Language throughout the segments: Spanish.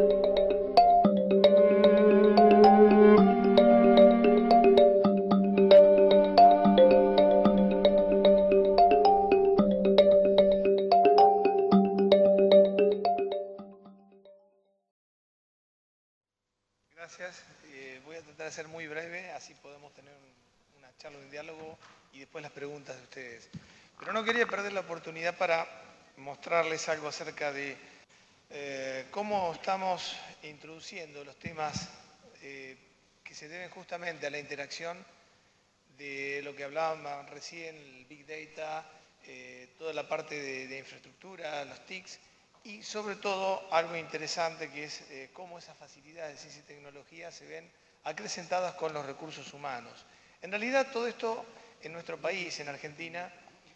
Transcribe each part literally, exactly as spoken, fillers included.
Gracias. Eh, voy a tratar de ser muy breve, así podemos tener un, una charla, un diálogo y después las preguntas de ustedes. Pero no quería perder la oportunidad para mostrarles algo acerca de eh, cómo estamos introduciendo los temas eh, que se deben justamente a la interacción de lo que hablábamos recién, el Big Data, eh, toda la parte de, de infraestructura, los T I Cs, y sobre todo algo interesante que es eh, cómo esas facilidades de ciencia y tecnología se ven acrecentadas con los recursos humanos. En realidad todo esto en nuestro país, en Argentina,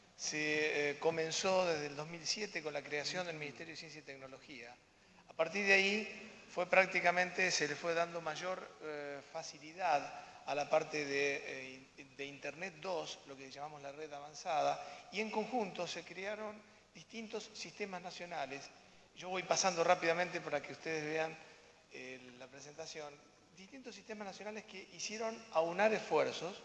se eh, comenzó desde el dos mil siete con la creación del Ministerio de Ciencia y Tecnología. A partir de ahí fue prácticamente, se le fue dando mayor eh, facilidad a la parte de, eh, de Internet dos, lo que llamamos la red avanzada, y en conjunto se crearon distintos sistemas nacionales. Yo voy pasando rápidamente para que ustedes vean eh, la presentación. Distintos sistemas nacionales que hicieron aunar esfuerzos,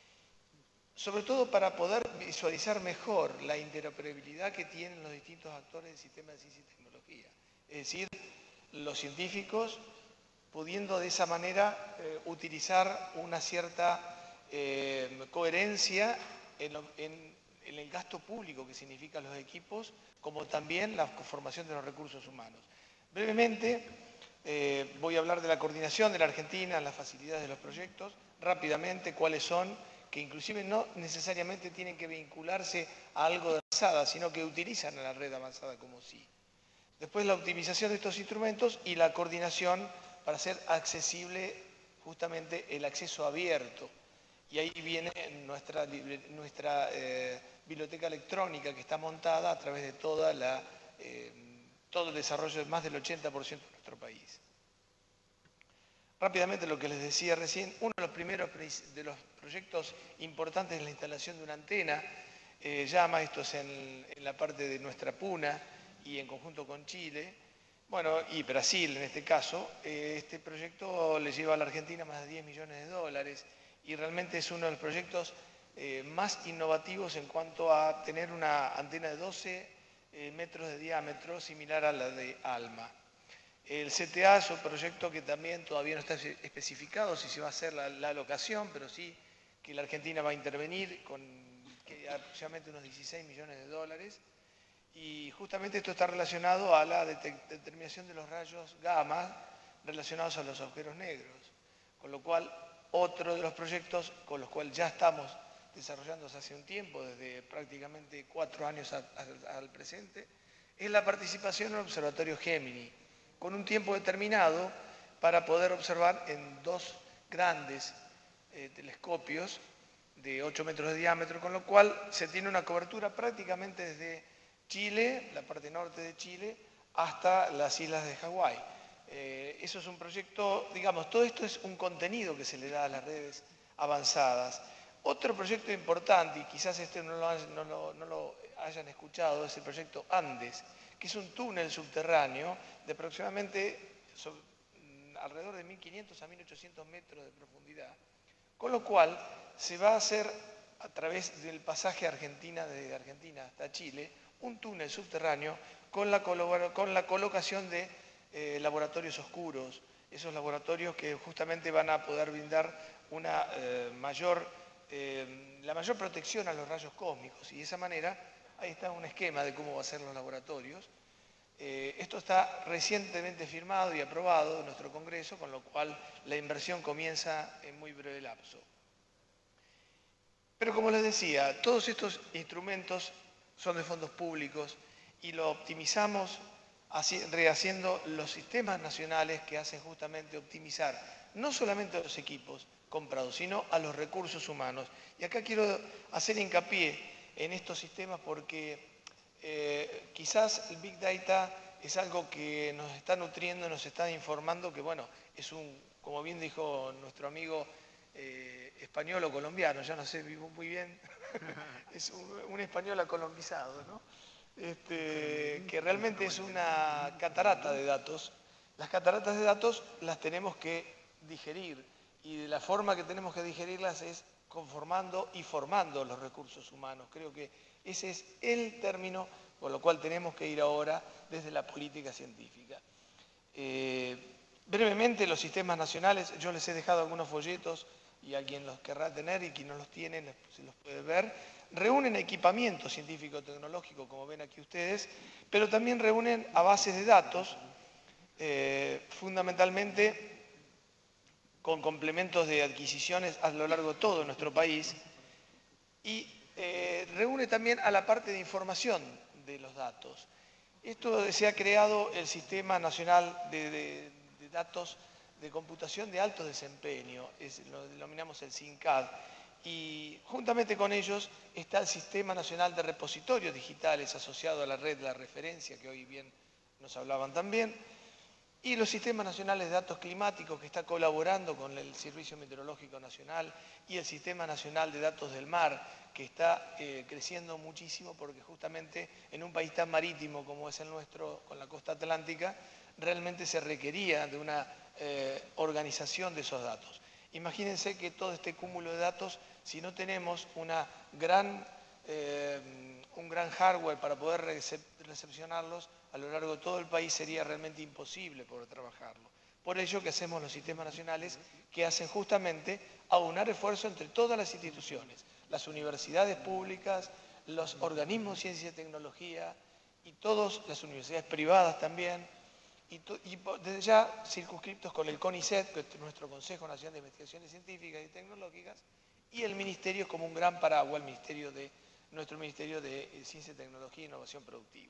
sobre todo para poder visualizar mejor la interoperabilidad que tienen los distintos actores del sistema de ciencia y tecnología. Es decir, los científicos pudiendo de esa manera eh, utilizar una cierta eh, coherencia en, lo, en, en el gasto público que significan los equipos, como también la formación de los recursos humanos. Brevemente, eh, voy a hablar de la coordinación de la Argentina, las facilidades de los proyectos, rápidamente cuáles son, que inclusive no necesariamente tienen que vincularse a algo de avanzada, sino que utilizan a la red avanzada como sí. Después la optimización de estos instrumentos y la coordinación para hacer accesible justamente el acceso abierto. Y ahí viene nuestra, nuestra eh, biblioteca electrónica que está montada a través de toda la, eh, todo el desarrollo de más del ochenta por ciento de nuestro país. Rápidamente lo que les decía recién, uno de los primeros de los proyectos importantes es la instalación de una antena, eh, llama, esto es en, en la parte de nuestra puna y en conjunto con Chile, bueno, y Brasil en este caso. Eh, este proyecto le lleva a la Argentina más de diez millones de dólares y realmente es uno de los proyectos eh, más innovativos en cuanto a tener una antena de doce eh, metros de diámetro similar a la de ALMA. El C T A es un proyecto que también todavía no está especificado si se va a hacer la, la alocación, pero sí que la Argentina va a intervenir con que aproximadamente unos dieciséis millones de dólares. Y justamente esto está relacionado a la determinación de los rayos gamma relacionados a los agujeros negros. Con lo cual, otro de los proyectos con los cuales ya estamos desarrollándose hace un tiempo, desde prácticamente cuatro años a, a, al presente, es la participación en el Observatorio Gemini, con un tiempo determinado para poder observar en dos grandes eh, telescopios de ocho metros de diámetro, con lo cual se tiene una cobertura prácticamente desde Chile, la parte norte de Chile, hasta las islas de Hawái. Eh, eso es un proyecto, digamos, todo esto es un contenido que se le da a las redes avanzadas. Otro proyecto importante, y quizás este no lo, no lo, no lo hayan escuchado, es el proyecto Andes, que es un túnel subterráneo de aproximadamente sobre, alrededor de mil quinientos a mil ochocientos metros de profundidad, con lo cual se va a hacer a través del pasaje Argentina, desde Argentina hasta Chile, un túnel subterráneo con la, con la colocación de eh, laboratorios oscuros, esos laboratorios que justamente van a poder brindar una eh, mayor, eh, la mayor protección a los rayos cósmicos, y de esa manera ahí está un esquema de cómo va a ser los laboratorios. Eh, esto está recientemente firmado y aprobado en nuestro Congreso, con lo cual la inversión comienza en muy breve lapso. Pero como les decía, todos estos instrumentos son de fondos públicos y lo optimizamos así, rehaciendo los sistemas nacionales que hacen justamente optimizar no solamente a los equipos comprados, sino a los recursos humanos. Y acá quiero hacer hincapié en estos sistemas porque eh, quizás el Big Data es algo que nos está nutriendo, nos está informando que, bueno, es un, como bien dijo nuestro amigo, Eh, español o colombiano, ya no sé, vivo muy bien, es un, un español acolombizado, ¿no? Este, que realmente es una catarata de datos Las cataratas de datos las tenemos que digerir y de la forma que tenemos que digerirlas es conformando y formando los recursos humanos. Creo que ese es el término por lo cual tenemos que ir ahora desde la política científica. Eh, brevemente, los sistemas nacionales, yo les he dejado algunos folletos y a quien los querrá tener y quien no los tiene se los puede ver, reúnen equipamiento científico-tecnológico, como ven aquí ustedes, pero también reúnen a bases de datos, eh, fundamentalmente con complementos de adquisiciones a lo largo de todo nuestro país, y eh, reúne también a la parte de información de los datos. Esto se ha creado el Sistema Nacional de, de, de Datos de Computación de Alto Desempeño, es, lo denominamos el SINCAD, y juntamente con ellos está el Sistema Nacional de Repositorios Digitales asociado a la red de la referencia, que hoy bien nos hablaban también, y los sistemas nacionales de datos climáticos que está colaborando con el Servicio Meteorológico Nacional y el Sistema Nacional de Datos del Mar, que está eh, creciendo muchísimo porque justamente en un país tan marítimo como es el nuestro, con la costa atlántica, realmente se requería de una eh, organización de esos datos. Imagínense que todo este cúmulo de datos, si no tenemos una gran, eh, un gran hardware para poder recep recepcionarlos, a lo largo de todo el país sería realmente imposible poder trabajarlo. Por ello que hacemos los sistemas nacionales que hacen justamente aunar esfuerzo entre todas las instituciones, las universidades públicas, los organismos de ciencia y tecnología y todas las universidades privadas también, y, y desde ya circunscriptos con el CONICET, que es nuestro Consejo Nacional de Investigaciones Científicas y Tecnológicas, y el Ministerio como un gran paraguas, el ministerio de, nuestro Ministerio de Ciencia, Tecnología e Innovación Productiva.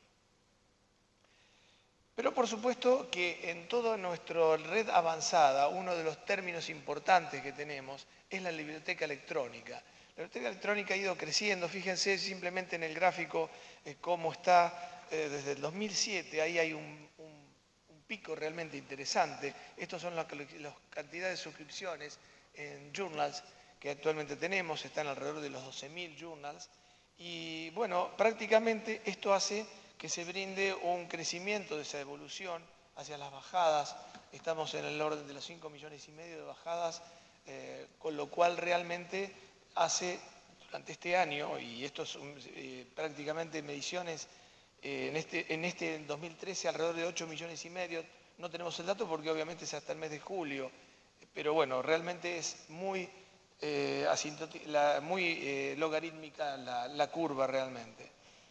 Pero por supuesto que en toda nuestra red avanzada, uno de los términos importantes que tenemos es la biblioteca electrónica. La biblioteca electrónica ha ido creciendo, fíjense simplemente en el gráfico eh, cómo está eh, desde el dos mil siete, ahí hay un, un, un pico realmente interesante. Estas son las, las cantidades de suscripciones en journals que actualmente tenemos, están alrededor de los doce mil journals, y bueno, prácticamente esto hace que se brinde un crecimiento de esa evolución hacia las bajadas. Estamos en el orden de los cinco millones y medio de bajadas, eh, con lo cual realmente hace durante este año, y esto son eh, prácticamente mediciones eh, en, este, en este dos mil trece alrededor de ocho millones y medio, no tenemos el dato porque obviamente es hasta el mes de julio, pero bueno, realmente es muy, eh, la, muy eh, logarítmica la, la curva realmente.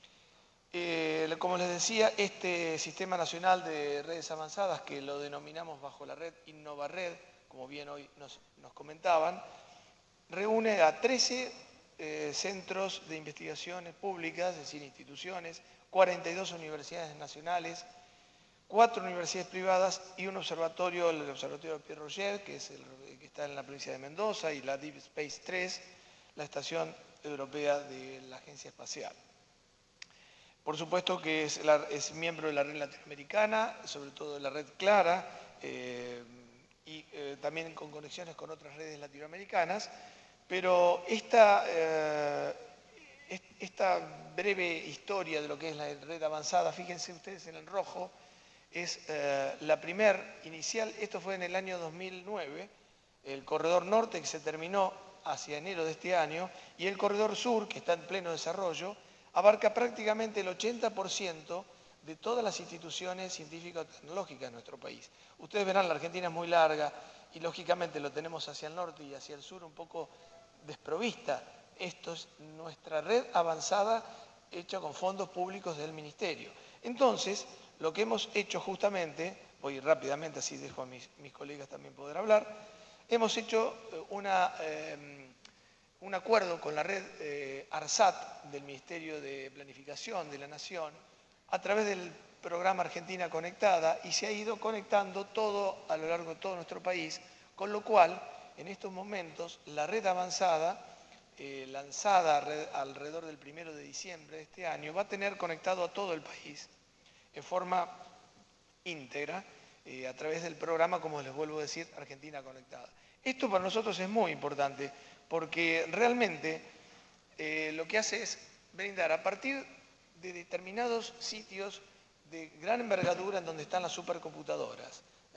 Eh, como les decía, este Sistema Nacional de Redes Avanzadas, que lo denominamos bajo la red InnovaRed, como bien hoy nos, nos comentaban, reúne a trece eh, centros de investigaciones públicas, es decir, instituciones, cuarenta y dos universidades nacionales, cuatro universidades privadas y un observatorio, el Observatorio Pierre Roger, que, es el, que está en la provincia de Mendoza, y la Deep Space tres, la Estación Europea de la Agencia Espacial. Por supuesto que es, la, es miembro de la red latinoamericana, sobre todo de la red Clara, eh, y eh, también con conexiones con otras redes latinoamericanas, pero esta, eh, esta breve historia de lo que es la red avanzada, fíjense ustedes en el rojo, es eh, la primer inicial, esto fue en el año dos mil nueve, el corredor norte que se terminó hacia enero de este año, y el corredor sur, que está en pleno desarrollo, abarca prácticamente el ochenta por ciento de todas las instituciones científicas y tecnológicas de nuestro país. Ustedes verán, la Argentina es muy larga y lógicamente lo tenemos hacia el norte y hacia el sur un poco desprovista. Esto es nuestra red avanzada hecha con fondos públicos del Ministerio. Entonces, lo que hemos hecho justamente, voy rápidamente, así dejo a mis, mis colegas también poder hablar, hemos hecho una... Eh, un acuerdo con la red eh, ARSAT del Ministerio de Planificación de la Nación a través del programa Argentina Conectada, y se ha ido conectando todo a lo largo de todo nuestro país, con lo cual en estos momentos la red avanzada, eh, lanzada red, alrededor del primero de diciembre de este año, va a tener conectado a todo el país en forma íntegra eh, a través del programa, como les vuelvo a decir, Argentina Conectada. Esto para nosotros es muy importante, porque realmente eh, lo que hace es brindar a partir de determinados sitios de gran envergadura en donde están las supercomputadoras,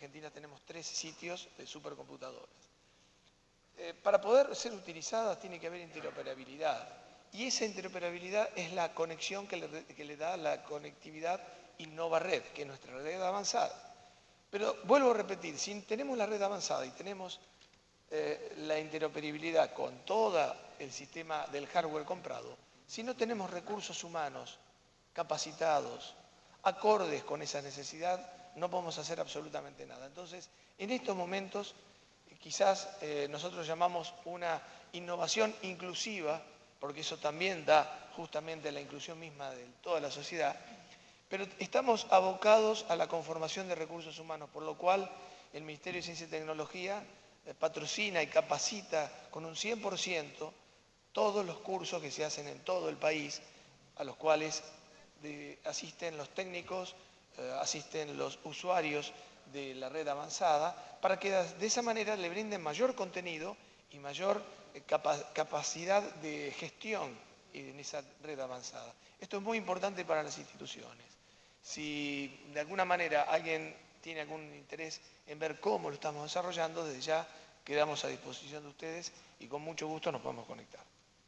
Argentina tenemos tres sitios de supercomputadoras. Eh, para poder ser utilizadas tiene que haber interoperabilidad. Y esa interoperabilidad es la conexión que le, que le da la conectividad Innova Red, que es nuestra red avanzada. Pero vuelvo a repetir, si tenemos la red avanzada y tenemos eh, la interoperabilidad con todo el sistema del hardware comprado, si no tenemos recursos humanos capacitados, acordes con esa necesidad, no podemos hacer absolutamente nada. Entonces, en estos momentos, quizás eh, nosotros llamamos una innovación inclusiva, porque eso también da justamente la inclusión misma de toda la sociedad, pero estamos abocados a la conformación de recursos humanos, por lo cual el Ministerio de Ciencia y Tecnología eh, patrocina y capacita con un cien por ciento todos los cursos que se hacen en todo el país, a los cuales de, asisten los técnicos, eh, asisten los usuarios de la red avanzada, para que de esa manera le brinden mayor contenido y mayor eh, capa capacidad de gestión en esa red avanzada. Esto es muy importante para las instituciones. Si de alguna manera alguien tiene algún interés en ver cómo lo estamos desarrollando, desde ya quedamos a disposición de ustedes y con mucho gusto nos podemos conectar.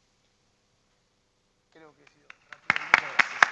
Creo que he sido rápido. Muchas gracias.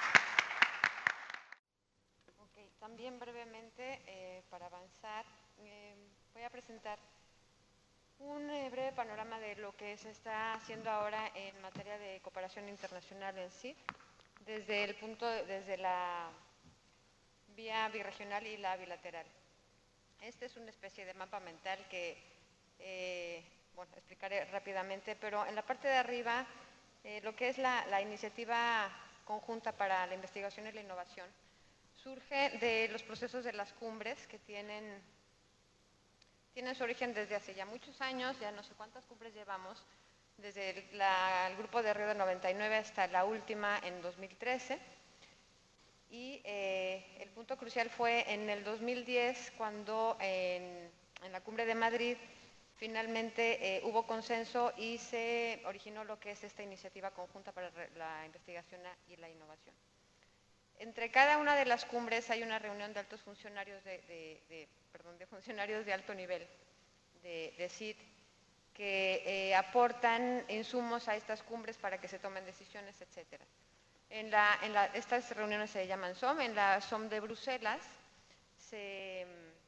Okay, también brevemente, eh, para avanzar, eh, voy a presentar un eh, breve panorama de lo que se está haciendo ahora en materia de cooperación internacional en sí, desde el punto, desde la vía birregional y la bilateral. Este es una especie de mapa mental que, eh, bueno, explicaré rápidamente, pero en la parte de arriba, eh, lo que es la, la iniciativa conjunta para la investigación y la innovación, surge de los procesos de las cumbres que tienen, tienen su origen desde hace ya muchos años, ya no sé cuántas cumbres llevamos, desde el, la, el grupo de Río de noventa y nueve hasta la última en dos mil trece. Y eh, el punto crucial fue en el dos mil diez, cuando en, en la cumbre de Madrid finalmente eh, hubo consenso y se originó lo que es esta iniciativa conjunta para la investigación y la innovación. Entre cada una de las cumbres hay una reunión de altos funcionarios de, de, de, perdón, de funcionarios de alto nivel de, de C I D que eh, aportan insumos a estas cumbres para que se tomen decisiones, etcétera. En la, en la, estas reuniones se llaman S O M. En la S O M de Bruselas se,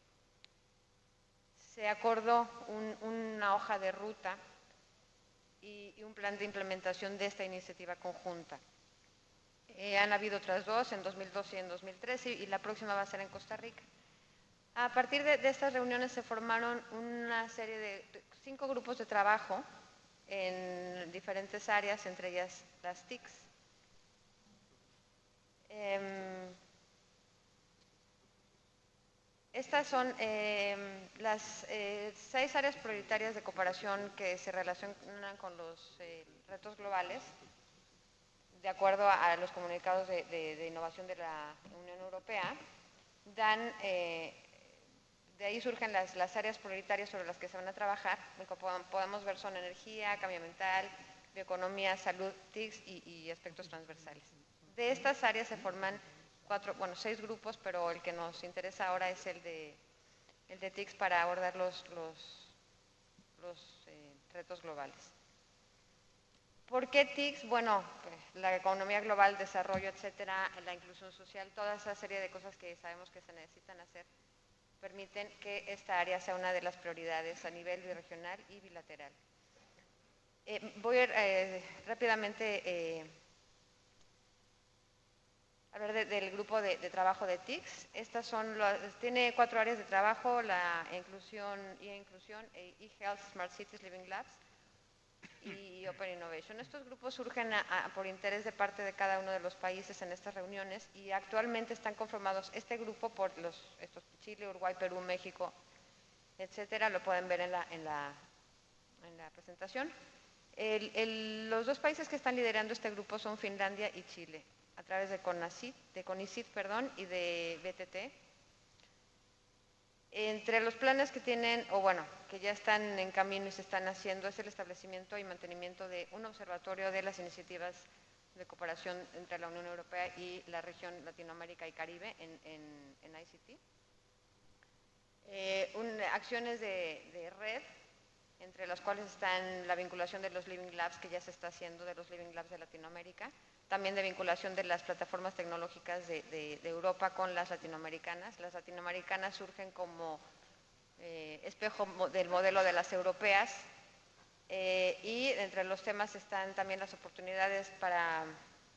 se acordó un, una hoja de ruta y, y un plan de implementación de esta iniciativa conjunta. Eh, han habido otras dos, en dos mil doce y en dos mil trece, y la próxima va a ser en Costa Rica. A partir de, de estas reuniones se formaron una serie de, de cinco grupos de trabajo en diferentes áreas, entre ellas las T I Cs. Eh, estas son eh, las eh, seis áreas prioritarias de cooperación que se relacionan con los eh, retos globales, de acuerdo a, a los comunicados de, de, de innovación de la Unión Europea. Dan, eh, de ahí surgen las, las áreas prioritarias sobre las que se van a trabajar. Como podemos ver, son energía, cambio ambiental, bioeconomía, salud, T I Cs y, y aspectos transversales. De estas áreas se forman cuatro, bueno, seis grupos, pero el que nos interesa ahora es el de, el de T I Cs para abordar los, los, los eh, retos globales. ¿Por qué T I Cs? Bueno, pues, la economía global, desarrollo, etcétera, la inclusión social, toda esa serie de cosas que sabemos que se necesitan hacer, permiten que esta área sea una de las prioridades a nivel birregional y bilateral. Eh, voy a ir eh, rápidamente eh, hablar de, del grupo de, de trabajo de T I Cs. Estas son las, tiene cuatro áreas de trabajo: la inclusión y inclusión, e-health, Smart Cities, Living Labs y Open Innovation. Estos grupos surgen a, a, por interés de parte de cada uno de los países en estas reuniones, y actualmente están conformados este grupo por los, estos, Chile, Uruguay, Perú, México, etcétera. Lo pueden ver en la, en la, en la presentación. El, el, los dos países que están liderando este grupo son Finlandia y Chile, a través de CONACYT, de CONICYT, perdón, y de B T T. Entre los planes que tienen, o bueno, que ya están en camino y se están haciendo, es el establecimiento y mantenimiento de un observatorio de las iniciativas de cooperación entre la Unión Europea y la región Latinoamérica y Caribe en, en, en I C T. Eh, acciones de, de red, entre las cuales están la vinculación de los Living Labs, que ya se está haciendo, de los Living Labs de Latinoamérica, también de vinculación de las plataformas tecnológicas de, de, de Europa con las latinoamericanas. Las latinoamericanas surgen como eh, espejo del modelo de las europeas, eh, y entre los temas están también las oportunidades para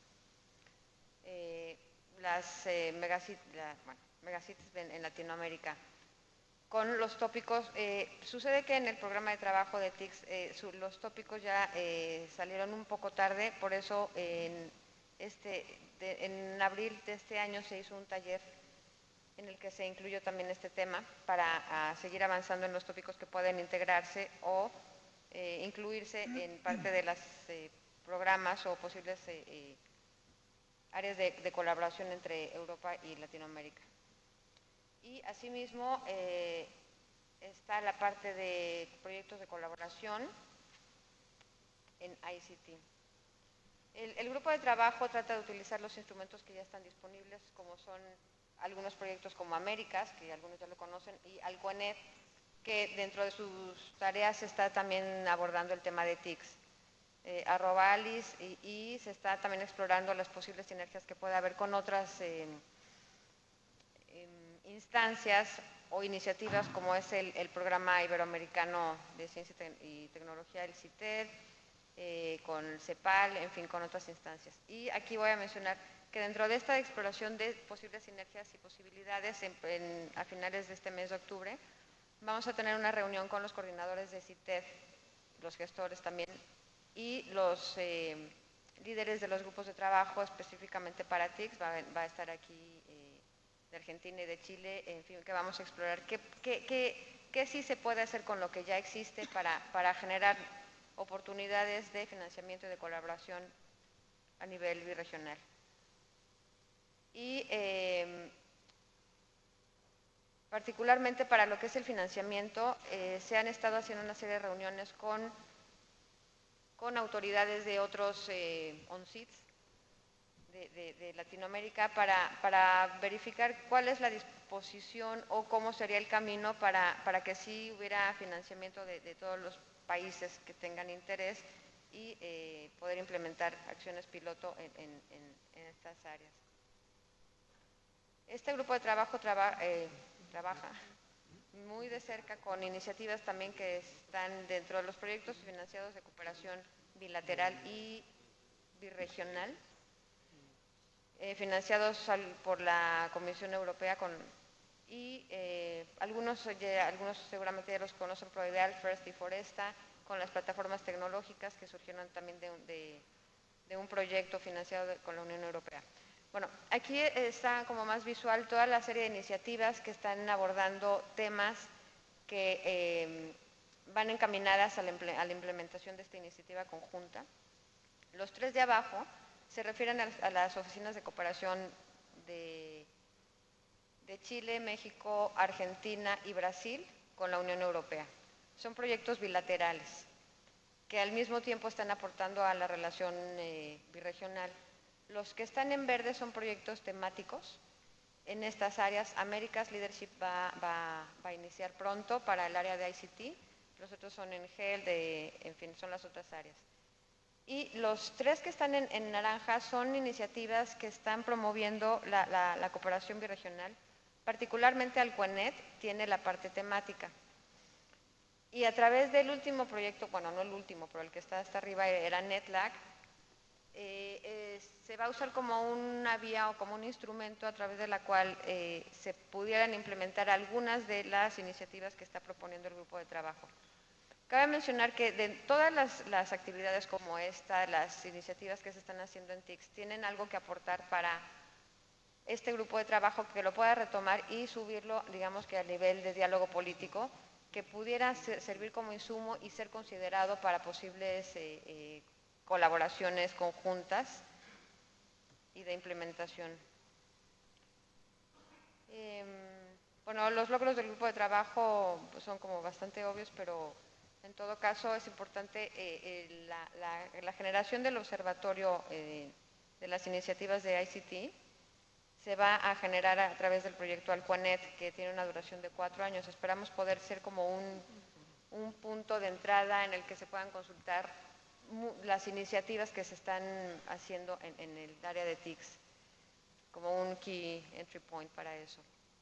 eh, las eh, megacities, la, bueno, megacities en, en Latinoamérica. Con los tópicos, eh, sucede que en el programa de trabajo de T I C S eh, su, los tópicos ya eh, salieron un poco tarde, por eso en, este, de, en abril de este año se hizo un taller en el que se incluyó también este tema para a, seguir avanzando en los tópicos que pueden integrarse o eh, incluirse en parte de los eh, programas o posibles eh, eh, áreas de, de colaboración entre Europa y Latinoamérica. Y asimismo eh, está la parte de proyectos de colaboración en I C T. El, el grupo de trabajo trata de utilizar los instrumentos que ya están disponibles, como son algunos proyectos como Américas, que algunos ya lo conocen, y Alcoenet, que dentro de sus tareas está también abordando el tema de T I C S. Eh, arroba Alice, y, y se está también explorando las posibles sinergias que puede haber con otras eh, eh, instancias o iniciativas como es el, el Programa Iberoamericano de Ciencia y Tecnología, el CITED, eh, con el CEPAL, en fin, con otras instancias. Y aquí voy a mencionar que dentro de esta exploración de posibles sinergias y posibilidades, en, en, a finales de este mes de octubre, vamos a tener una reunión con los coordinadores de CITED, los gestores también, y los eh, líderes de los grupos de trabajo específicamente para T I C S. Va, va a estar aquí eh, de Argentina y de Chile, en fin, que vamos a explorar qué, qué, qué, qué sí se puede hacer con lo que ya existe para, para generar oportunidades de financiamiento y de colaboración a nivel birregional. Y eh, particularmente para lo que es el financiamiento, eh, se han estado haciendo una serie de reuniones con, con autoridades de otros eh, O N C I Ts de, de, de Latinoamérica para, para verificar cuál es la disposición o cómo sería el camino para, para que sí hubiera financiamiento de, de todos los países que tengan interés y eh, poder implementar acciones piloto en, en, en, en estas áreas. Este grupo de trabajo traba, eh, trabaja muy de cerca con iniciativas también que están dentro de los proyectos financiados de cooperación bilateral y birregional, eh, financiados al, por la Comisión Europea con, y eh, algunos, ya, algunos seguramente ya los conocen, Proideal, First y Foresta, con las plataformas tecnológicas que surgieron también de, de, de un proyecto financiado de, con la Unión Europea. Bueno, aquí está como más visual toda la serie de iniciativas que están abordando temas que eh, van encaminadas a la, a la implementación de esta iniciativa conjunta. Los tres de abajo se refieren a, a las oficinas de cooperación de, de Chile, México, Argentina y Brasil con la Unión Europea. Son proyectos bilaterales que al mismo tiempo están aportando a la relación eh, birregional. Los que están en verde son proyectos temáticos en estas áreas. Américas Leadership va, va, va a iniciar pronto para el área de I C T, los otros son en G E L, de, en fin, son las otras áreas. Y los tres que están en, en naranja son iniciativas que están promoviendo la, la, la cooperación birregional, particularmente Alcoenet tiene la parte temática. Y a través del último proyecto, bueno, no el último, pero el que está hasta arriba era NetLag, eh, eh, se va a usar como una vía o como un instrumento a través de la cual eh, se pudieran implementar algunas de las iniciativas que está proponiendo el grupo de trabajo. Cabe mencionar que de todas las, las actividades como esta, las iniciativas que se están haciendo en T I C S, tienen algo que aportar para este grupo de trabajo que lo pueda retomar y subirlo, digamos que a nivel de diálogo político, que pudiera ser, servir como insumo y ser considerado para posibles eh, eh, colaboraciones conjuntas y de implementación. Eh, bueno, los logros del grupo de trabajo pues, son como bastante obvios, pero en todo caso es importante eh, eh, la, la, la generación del observatorio eh, de las iniciativas de I C T. se va a generar a través del proyecto Alcuanet, que tiene una duración de cuatro años. Esperamos poder ser como un, un punto de entrada en el que se puedan consultar las iniciativas que se están haciendo en, en el área de T I C S, como un key entry point para eso.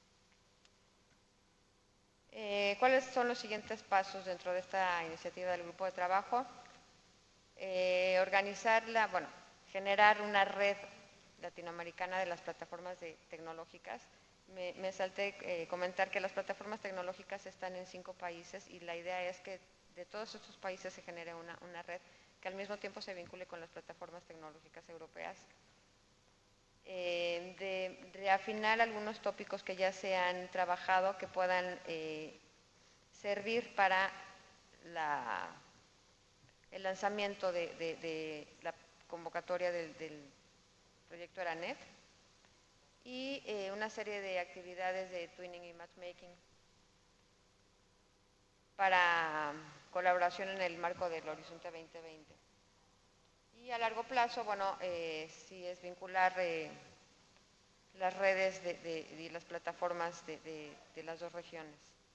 Eh, ¿Cuáles son los siguientes pasos dentro de esta iniciativa del grupo de trabajo? Eh, organizarla, bueno, generar una red latinoamericana de las plataformas de, tecnológicas. Me, me salté eh, comentar que las plataformas tecnológicas están en cinco países y la idea es que de todos estos países se genere una, una red que al mismo tiempo se vincule con las plataformas tecnológicas europeas. Eh, de reafinar algunos tópicos que ya se han trabajado que puedan eh, servir para la, el lanzamiento de, de, de la convocatoria del, del proyecto Aranet y eh, una serie de actividades de twinning y matchmaking para colaboración en el marco del Horizonte veinte veinte. Y a largo plazo, bueno, eh, sí es vincular eh, las redes de, de, y las plataformas de, de, de las dos regiones.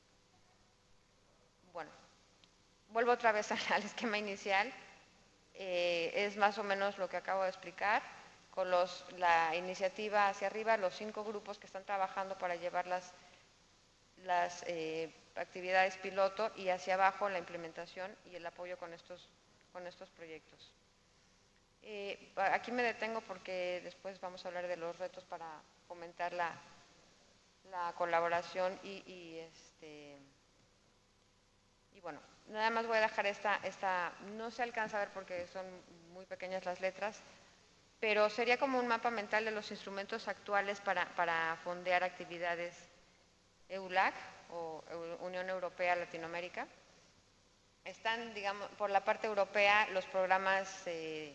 Bueno, vuelvo otra vez al esquema inicial. Eh, es más o menos lo que acabo de explicar, con los, la iniciativa hacia arriba, los cinco grupos que están trabajando para llevar las, las eh, actividades piloto y hacia abajo la implementación y el apoyo con estos, con estos proyectos. Eh, aquí me detengo porque después vamos a hablar de los retos para fomentar la, la colaboración y, y, este, y bueno, nada más voy a dejar esta, esta, no se alcanza a ver porque son muy pequeñas las letras, pero sería como un mapa mental de los instrumentos actuales para, para fondear actividades E U LAC o Unión Europea Latinoamérica. Están, digamos, por la parte europea los programas eh,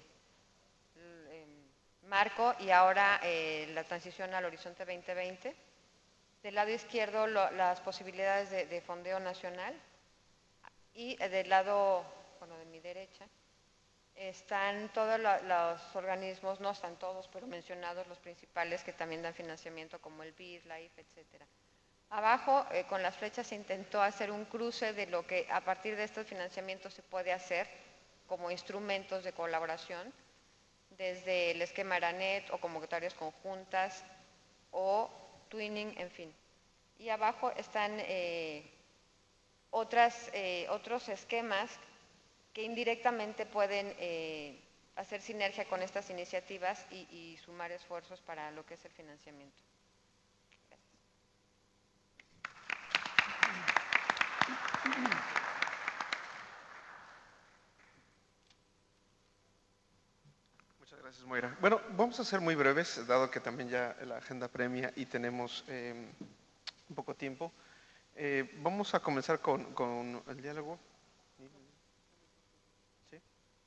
marco y ahora eh, la transición al Horizonte veinte veinte. Del lado izquierdo lo, las posibilidades de, de fondeo nacional y eh, del lado, bueno, de mi derecha, están todos lo, los organismos, no están todos, pero mencionados los principales que también dan financiamiento como el B I D, la I F E, etcétera. Abajo, eh, con las flechas se intentó hacer un cruce de lo que a partir de estos financiamientos se puede hacer como instrumentos de colaboración, desde el esquema Aranet o convocatorias conjuntas o twinning, en fin. Y abajo están eh, otras, eh, otros esquemas que indirectamente pueden eh, hacer sinergia con estas iniciativas y, y sumar esfuerzos para lo que es el financiamiento. Gracias. Muchas gracias, Moira. Bueno, vamos a ser muy breves, dado que también ya la agenda premia y tenemos eh, un poco tiempo. Eh, vamos a comenzar con, con el diálogo. ¿Sí?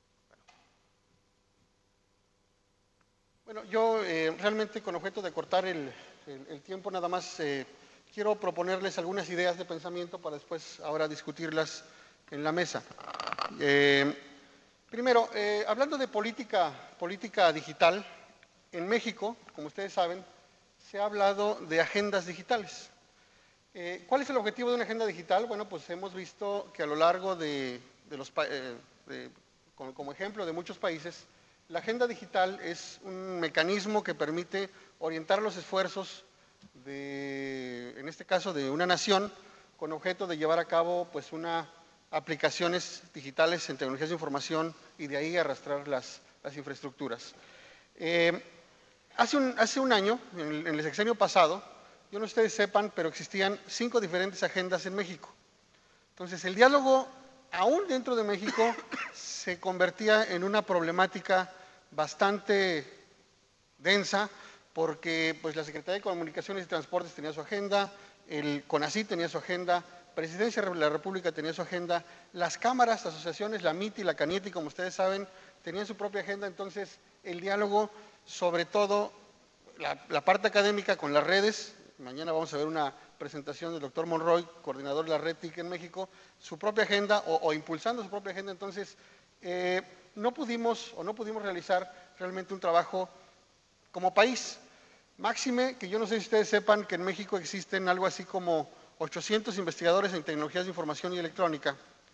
Bueno, yo eh, realmente con objeto de cortar el, el, el tiempo nada más eh, quiero proponerles algunas ideas de pensamiento para después ahora discutirlas en la mesa. Eh, Primero, eh, hablando de política, política digital, en México, como ustedes saben, se ha hablado de agendas digitales. Eh, ¿Cuál es el objetivo de una agenda digital? Bueno, pues hemos visto que a lo largo de, de los eh, de, como, como ejemplo de muchos países, la agenda digital es un mecanismo que permite orientar los esfuerzos de, en este caso, de una nación, con objeto de llevar a cabo pues una aplicaciones digitales en tecnologías de información y de ahí arrastrar las, las infraestructuras. Eh, hace, un, hace un año, en el, en el sexenio pasado, yo no sé si ustedes sepan, pero existían cinco diferentes agendas en México. Entonces, el diálogo, aún dentro de México, se convertía en una problemática bastante densa, porque pues, la Secretaría de Comunicaciones y Transportes tenía su agenda, el CONACYT tenía su agenda, Presidencia de la República tenía su agenda, las cámaras, asociaciones, la M I T y la CANIETI, como ustedes saben, tenían su propia agenda. Entonces, el diálogo, sobre todo la, la parte académica con las redes, mañana vamos a ver una presentación del doctor Monroy, coordinador de la red T I C en México, su propia agenda o, o impulsando su propia agenda. Entonces, eh, no pudimos o no pudimos realizar realmente un trabajo como país. Máxime, que yo no sé si ustedes sepan que en México existen algo así como ochocientos investigadores en tecnologías de información y electrónica.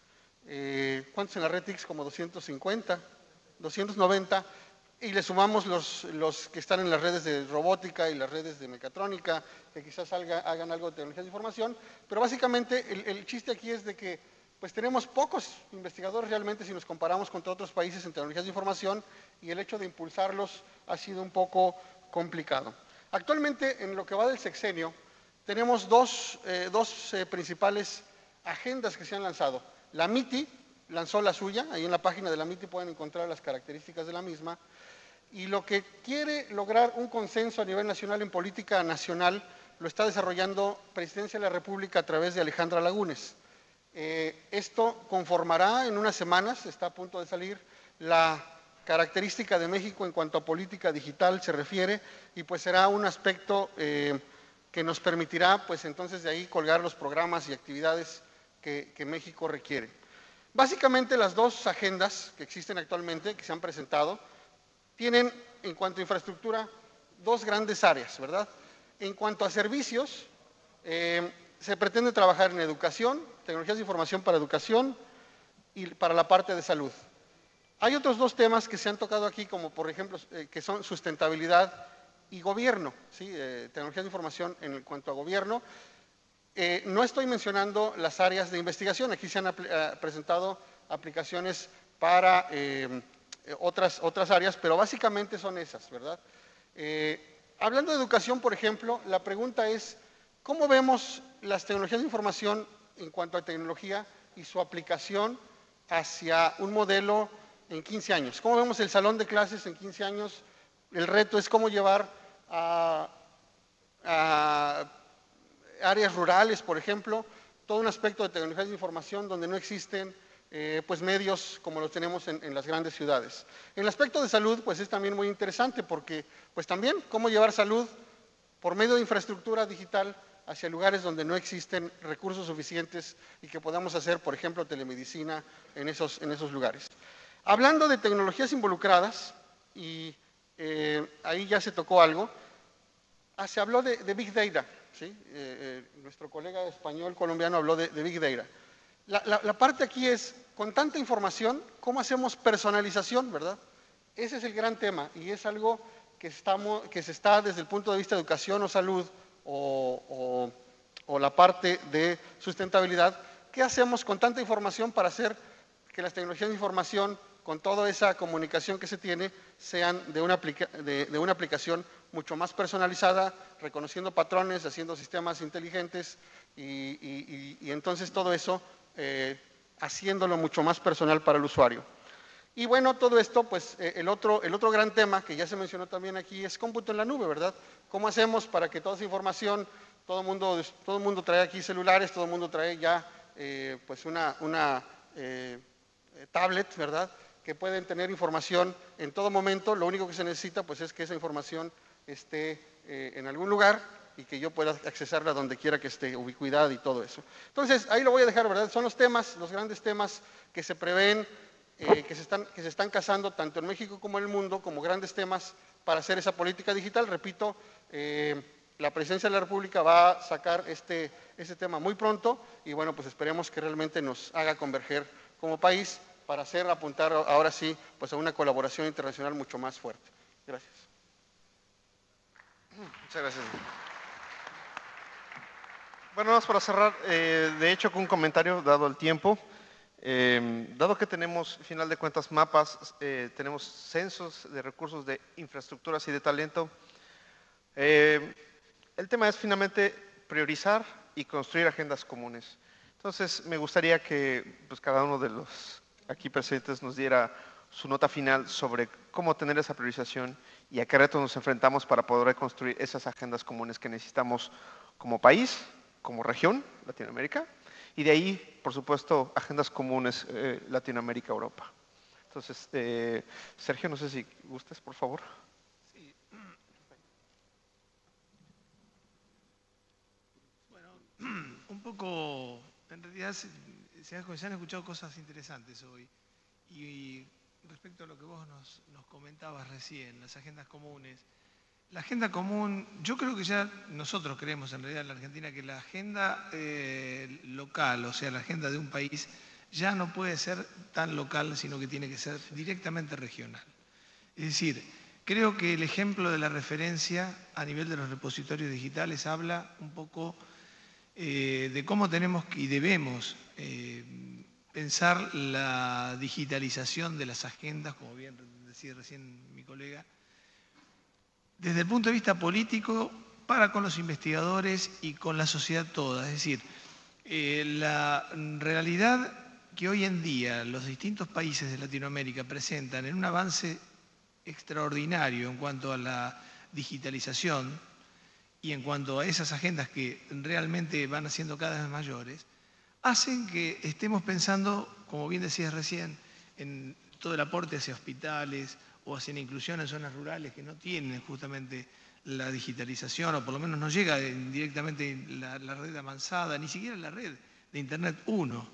Eh, ¿Cuántos en la red T I C? Como doscientos cincuenta, doscientos noventa. Y le sumamos los, los que están en las redes de robótica y las redes de mecatrónica, que quizás salga, hagan algo de tecnologías de información. Pero básicamente el, el chiste aquí es de que pues tenemos pocos investigadores realmente si nos comparamos con otros países en tecnologías de información, y el hecho de impulsarlos ha sido un poco complicado. Actualmente, en lo que va del sexenio, tenemos dos, eh, dos eh, principales agendas que se han lanzado. La MITI lanzó la suya, ahí en la página de la MITI pueden encontrar las características de la misma, y lo que quiere lograr un consenso a nivel nacional en política nacional lo está desarrollando Presidencia de la República a través de Alejandra Lagunes. Eh, esto conformará en unas semanas, está a punto de salir, la característica de México en cuanto a política digital se refiere, y pues será un aspecto eh, que nos permitirá pues entonces de ahí colgar los programas y actividades que, que México requiere. Básicamente las dos agendas que existen actualmente, que se han presentado, tienen en cuanto a infraestructura dos grandes áreas, ¿verdad? En cuanto a servicios, eh, se pretende trabajar en educación, tecnologías de información para educación y para la parte de salud. Hay otros dos temas que se han tocado aquí, como por ejemplo, eh, que son sustentabilidad y gobierno, ¿sí? eh, tecnologías de información en cuanto a gobierno. Eh, no estoy mencionando las áreas de investigación, aquí se han apl uh, presentado aplicaciones para eh, otras, otras áreas, pero básicamente son esas, ¿verdad? Eh, hablando de educación, por ejemplo, la pregunta es, ¿cómo vemos las tecnologías de información en cuanto a tecnología y su aplicación hacia un modelo en quince años? ¿Cómo vemos el salón de clases en quince años? El reto es cómo llevar a, a áreas rurales, por ejemplo, todo un aspecto de tecnologías de información donde no existen eh, pues medios como los tenemos en, en las grandes ciudades. En el aspecto de salud, pues es también muy interesante porque, pues también, cómo llevar salud por medio de infraestructura digital hacia lugares donde no existen recursos suficientes y que podamos hacer, por ejemplo, telemedicina en esos, en esos lugares. Hablando de tecnologías involucradas, y eh, ahí ya se tocó algo, ah, se habló de, de Big Data, ¿sí? eh, eh, nuestro colega español colombiano habló de, de Big Data. La, la, la parte aquí es, con tanta información, ¿cómo hacemos personalización, verdad? Ese es el gran tema y es algo que, estamos, que se está desde el punto de vista de educación o salud o, o, o la parte de sustentabilidad. ¿Qué hacemos con tanta información para hacer que las tecnologías de información, con toda esa comunicación que se tiene, sean de una, aplica de, de una aplicación mucho más personalizada, reconociendo patrones, haciendo sistemas inteligentes y, y, y, y entonces todo eso eh, haciéndolo mucho más personal para el usuario? Y bueno, todo esto, pues eh, el, otro, el otro gran tema que ya se mencionó también aquí es cómputo en la nube, ¿verdad? ¿Cómo hacemos para que toda esa información, todo el mundo, todo el mundo trae aquí celulares, todo el mundo trae ya eh, pues una, una eh, tablet, ¿verdad?, que pueden tener información en todo momento? Lo único que se necesita pues es que esa información esté eh, en algún lugar y que yo pueda accesarla donde quiera que esté, ubicuidad y todo eso. Entonces, ahí lo voy a dejar, ¿verdad? Son los temas, los grandes temas que se prevén, eh, que, se están, que se están casando tanto en México como en el mundo, como grandes temas para hacer esa política digital. Repito, eh, la Presidencia de la República va a sacar este, este tema muy pronto y bueno, pues esperemos que realmente nos haga converger como país para hacer, apuntar ahora sí, pues a una colaboración internacional mucho más fuerte. Gracias. Muchas gracias. Bueno, vamos para cerrar, eh, de hecho, con un comentario, dado el tiempo. Eh, dado que tenemos, al final de cuentas, mapas, eh, tenemos censos de recursos de infraestructuras y de talento, eh, el tema es finalmente priorizar y construir agendas comunes. Entonces, me gustaría que pues, cada uno de los aquí presentes nos diera su nota final sobre cómo tener esa priorización y a qué retos nos enfrentamos para poder construir esas agendas comunes que necesitamos como país, como región, Latinoamérica, y de ahí, por supuesto, agendas comunes eh, Latinoamérica, Europa. Entonces, eh, Sergio, no sé si gustes, por favor. Sí. Bueno, un poco, en realidad se, se, han, se han escuchado cosas interesantes hoy. Y, y respecto a lo que vos nos, nos comentabas recién, las agendas comunes, La agenda común, yo creo que ya nosotros creemos en realidad en la Argentina que la agenda eh, local, o sea, la agenda de un país, ya no puede ser tan local, sino que tiene que ser directamente regional. Es decir, creo que el ejemplo de la referencia a nivel de los repositorios digitales habla un poco eh, de cómo tenemos y debemos eh, pensar la digitalización de las agendas, como bien decía recién mi colega, desde el punto de vista político para con los investigadores y con la sociedad toda. Es decir, eh, la realidad que hoy en día los distintos países de Latinoamérica presentan en un avance extraordinario en cuanto a la digitalización y en cuanto a esas agendas que realmente van haciendo cada vez mayores, hacen que estemos pensando, como bien decías recién, en todo el aporte hacia hospitales o hacia la inclusión en zonas rurales que no tienen justamente la digitalización, o por lo menos no llega directamente la, la red avanzada, ni siquiera la red de Internet uno.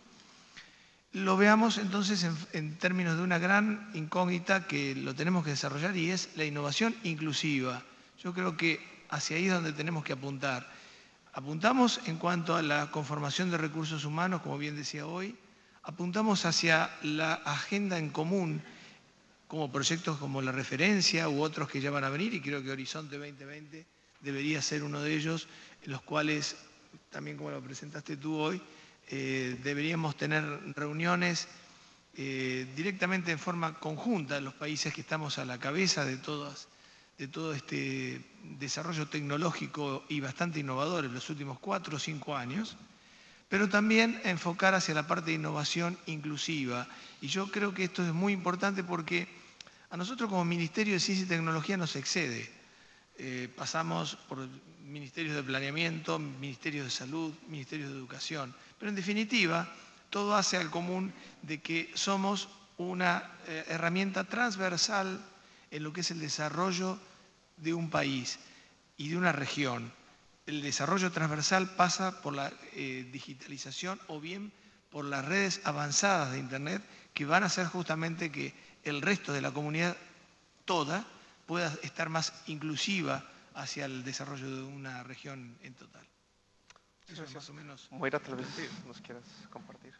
Lo veamos entonces en, en términos de una gran incógnita que lo tenemos que desarrollar, y es la innovación inclusiva. Yo creo que hacia ahí es donde tenemos que apuntar. Apuntamos en cuanto a la conformación de recursos humanos, como bien decía hoy, apuntamos hacia la agenda en común, como proyectos como La Referencia u otros que ya van a venir, y creo que Horizonte veinte veinte debería ser uno de ellos, en los cuales, también como lo presentaste tú hoy, eh, deberíamos tener reuniones eh, directamente en forma conjunta los países que estamos a la cabeza de, todas, de todo este desarrollo tecnológico y bastante innovador en los últimos cuatro o cinco años, pero también enfocar hacia la parte de innovación inclusiva. Y yo creo que esto es muy importante porque a nosotros como Ministerio de Ciencia y Tecnología nos excede. Eh, pasamos por ministerios de planeamiento, ministerios de salud, ministerios de educación, pero en definitiva todo hace al común de que somos una eh, herramienta transversal en lo que es el desarrollo de un país y de una región. El desarrollo transversal pasa por la eh, digitalización o bien por las redes avanzadas de Internet, que van a hacer justamente que el resto de la comunidad toda pueda estar más inclusiva hacia el desarrollo de una región en total. Eso es más o menos. Moira, tal vez nos quieras compartir.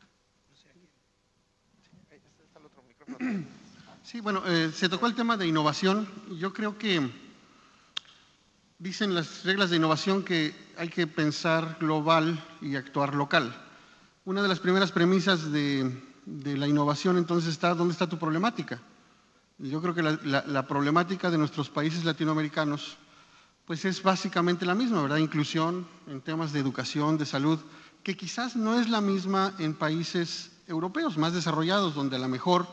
Sí, ahí está el otro micrófono. Sí, bueno, eh, se tocó el tema de innovación. Yo creo que dicen las reglas de innovación que hay que pensar global y actuar local. Una de las primeras premisas de, de la innovación entonces está, ¿dónde está tu problemática? Yo creo que la, la, la problemática de nuestros países latinoamericanos pues es básicamente la misma, ¿verdad? Inclusión en temas de educación, de salud, que quizás no es la misma en países europeos más desarrollados, donde a lo mejor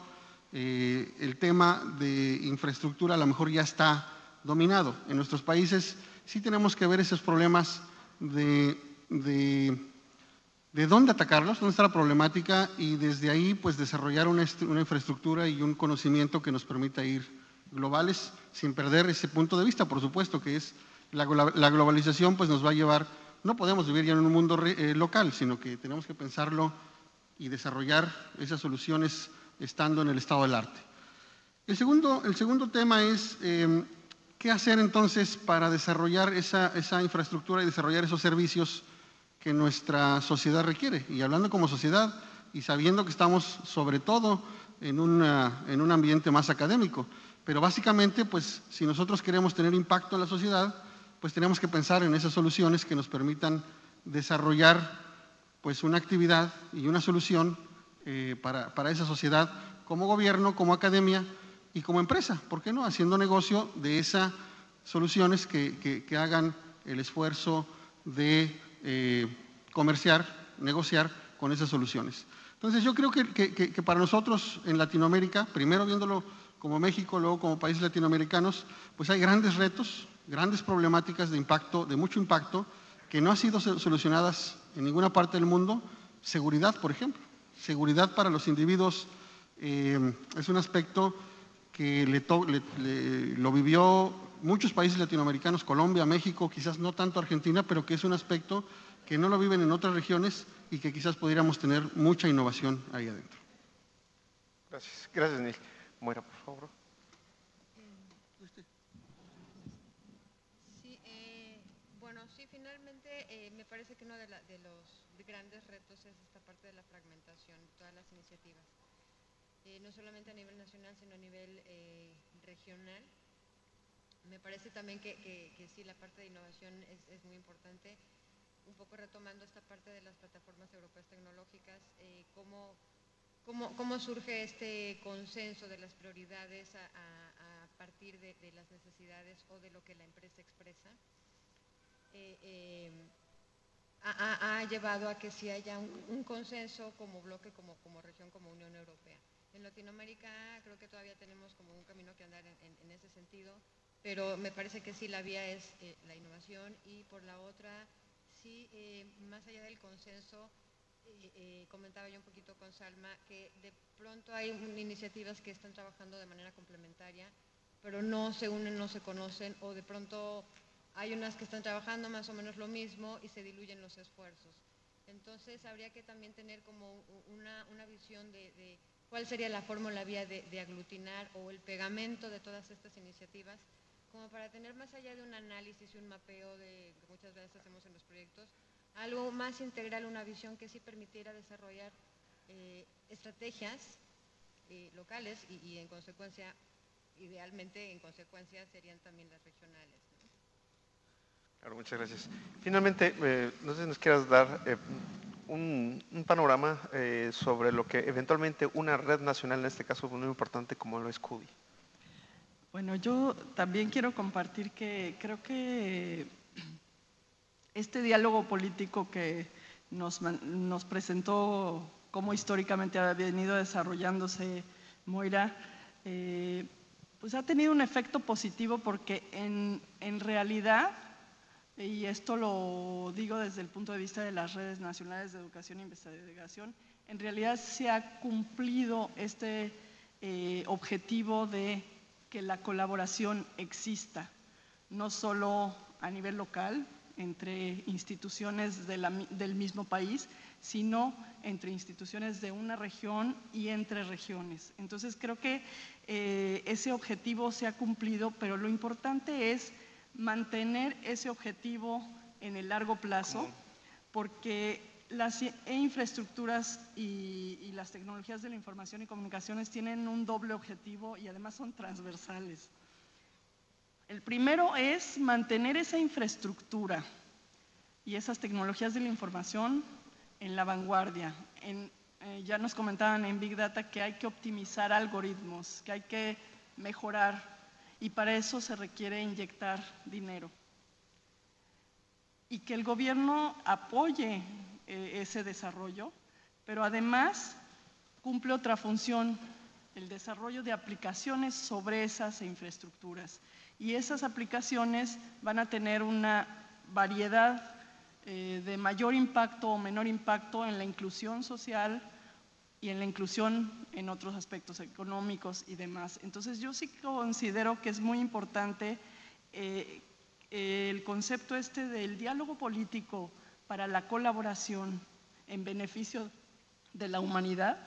eh, el tema de infraestructura a lo mejor ya está dominado. En nuestros países sí tenemos que ver esos problemas de, de, de dónde atacarlos, dónde está la problemática, y desde ahí pues desarrollar una, una infraestructura y un conocimiento que nos permita ir globales, sin perder ese punto de vista, por supuesto, que es la, la globalización pues nos va a llevar, no podemos vivir ya en un mundo re, eh, local, sino que tenemos que pensarlo y desarrollar esas soluciones estando en el estado del arte. El segundo, el segundo tema es eh, qué hacer entonces para desarrollar esa, esa infraestructura y desarrollar esos servicios que nuestra sociedad requiere. Y hablando como sociedad y sabiendo que estamos sobre todo en, una, en un ambiente más académico, pero básicamente, pues, si nosotros queremos tener impacto en la sociedad, pues tenemos que pensar en esas soluciones que nos permitan desarrollar, pues, una actividad y una solución eh, para, para esa sociedad, como gobierno, como academia y como empresa, ¿por qué no? Haciendo negocio de esas soluciones que, que, que hagan el esfuerzo de eh, comerciar, negociar con esas soluciones. Entonces, yo creo que, que, que para nosotros en Latinoamérica, primero viéndolo como México, luego como países latinoamericanos, pues hay grandes retos, grandes problemáticas de impacto, de mucho impacto, que no han sido solucionadas en ninguna parte del mundo. Seguridad, por ejemplo. Seguridad para los individuos eh, es un aspecto que le to, le, le, lo vivió muchos países latinoamericanos, Colombia, México, quizás no tanto Argentina, pero que es un aspecto que no lo viven en otras regiones y que quizás pudiéramos tener mucha innovación ahí adentro. Gracias, gracias, Neil. Moira, por favor. eh, me parece que uno de, la, de los grandes retos es esta parte de la fragmentación, todas las iniciativas, eh, no solamente a nivel nacional, sino a nivel eh, regional. Me parece también que, que, que sí, la parte de innovación es, es muy importante, un poco retomando esta parte de las plataformas europeas tecnológicas, eh, cómo, cómo, cómo surge este consenso de las prioridades a, a, a partir de, de las necesidades o de lo que la empresa expresa. Eh, eh, ha, ha llevado a que sí haya un, un consenso como bloque, como, como región, como Unión Europea. En Latinoamérica creo que todavía tenemos como un camino que andar en, en, en ese sentido, pero me parece que sí la vía es eh, la innovación, y por la otra, sí, eh, más allá del consenso, eh, eh, comentaba yo un poquito con Salma, que de pronto hay iniciativas que están trabajando de manera complementaria, pero no se unen, no se conocen, o de pronto hay unas que están trabajando más o menos lo mismo y se diluyen los esfuerzos. Entonces habría que también tener como una, una visión de, de cuál sería la fórmula vía de, de aglutinar o el pegamento de todas estas iniciativas, como para tener más allá de un análisis y un mapeo de, que muchas veces hacemos en los proyectos, algo más integral, una visión que sí permitiera desarrollar eh, estrategias eh, locales y, y en consecuencia, idealmente en consecuencia serían también las regionales, ¿no? Claro, muchas gracias. Finalmente, eh, no sé si nos quieras dar eh, un, un panorama eh, sobre lo que eventualmente una red nacional, en este caso muy importante como lo es CUDI. Bueno, yo también quiero compartir que creo que este diálogo político que nos, nos presentó, cómo históricamente ha venido desarrollándose Moira, eh, pues ha tenido un efecto positivo, porque en, en realidad, y esto lo digo desde el punto de vista de las redes nacionales de educación e investigación, en realidad se ha cumplido este eh, objetivo de que la colaboración exista, no solo a nivel local, entre instituciones de la, del mismo país, sino entre instituciones de una región y entre regiones. Entonces creo que eh, ese objetivo se ha cumplido, pero lo importante es mantener ese objetivo en el largo plazo, porque las infraestructuras y, y las tecnologías de la información y comunicaciones tienen un doble objetivo y además son transversales. El primero es mantener esa infraestructura y esas tecnologías de la información en la vanguardia. En, eh, ya nos comentaban en Big Data que hay que optimizar algoritmos, que hay que mejorar, y para eso se requiere inyectar dinero. Y que el gobierno apoye eh, ese desarrollo, pero además cumple otra función, el desarrollo de aplicaciones sobre esas infraestructuras. Y esas aplicaciones van a tener una variedad eh, de mayor impacto o menor impacto en la inclusión social y en la inclusión en otros aspectos económicos y demás. Entonces yo sí considero que es muy importante eh, el concepto este del diálogo político para la colaboración en beneficio de la humanidad,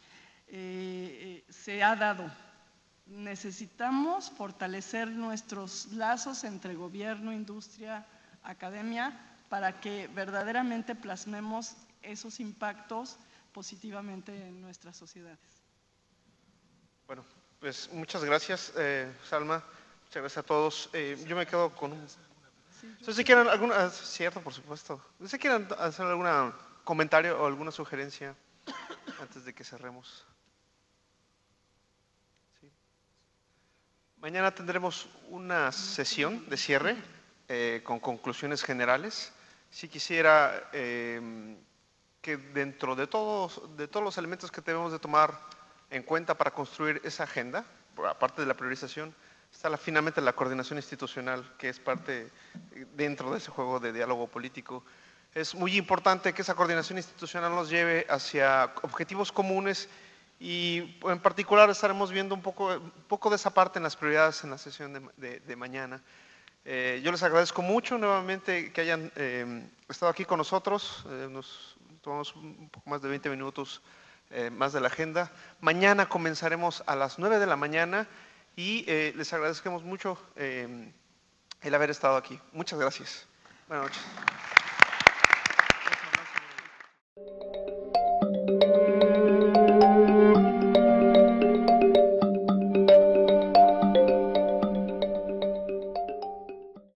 eh, se ha dado. Necesitamos fortalecer nuestros lazos entre gobierno, industria, academia, para que verdaderamente plasmemos esos impactos positivamente en nuestras sociedades. Bueno, pues muchas gracias, eh, Salma. Muchas gracias a todos. Eh, yo me quedo con un… Sí, si quieren alguna… Cierto, por supuesto. Si quieren hacer algún comentario o alguna sugerencia antes de que cerremos. Sí. Mañana tendremos una sesión de cierre eh, con conclusiones generales. Si quisiera eh, que dentro de todos, de todos los elementos que debemos de tomar en cuenta para construir esa agenda, aparte de la priorización, está la, finalmente la coordinación institucional, que es parte dentro de ese juego de diálogo político. Es muy importante que esa coordinación institucional nos lleve hacia objetivos comunes, y en particular estaremos viendo un poco, un poco de esa parte en las prioridades en la sesión de, de, de mañana. Eh, yo les agradezco mucho nuevamente que hayan eh, estado aquí con nosotros. Eh, nos tomamos un poco más de veinte minutos eh, más de la agenda. Mañana comenzaremos a las nueve de la mañana y eh, les agradecemos mucho eh, el haber estado aquí. Muchas gracias. Buenas noches.